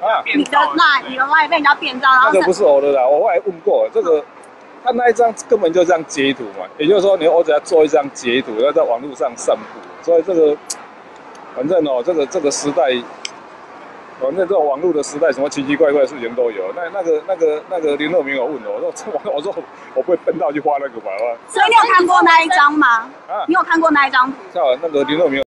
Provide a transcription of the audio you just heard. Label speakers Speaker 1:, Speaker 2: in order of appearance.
Speaker 1: 啊，
Speaker 2: 你的赖被人家变造，然后
Speaker 1: 那个不是我的啦，我后来问过这个。他那一张根本就这样截图嘛，也就是说，我只要做一张截图，要在网络上散布，所以这个，反正哦，这个时代，反正这种网络的时代，什么奇奇怪怪的事情都有。那个林乐明有问我说我不会笨到去画那个吧？
Speaker 2: 所以你有看过那一张吗？啊，你有看过那一张图？
Speaker 1: 那个林乐明。